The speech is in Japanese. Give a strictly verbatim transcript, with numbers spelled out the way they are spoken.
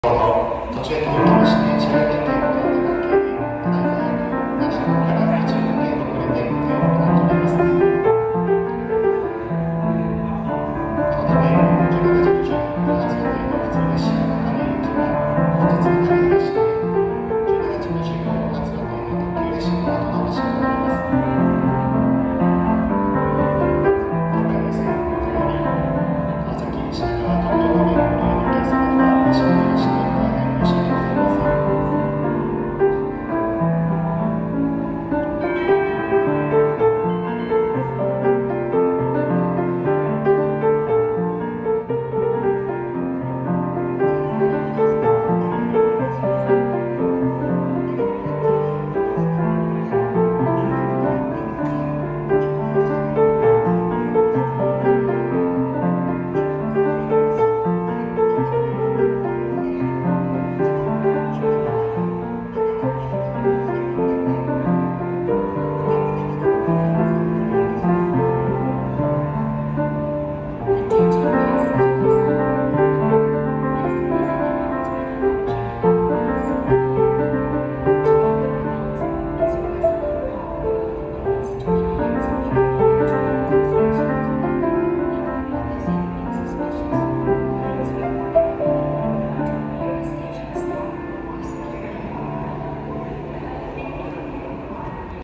途中へと行きまして、車両限定の関係で、ただいまにじゅうごキロ以上程度遅れて運転を行っております。このため、木村ジャンクション発予定の普通列車、羽行きは、本日の帰りまして、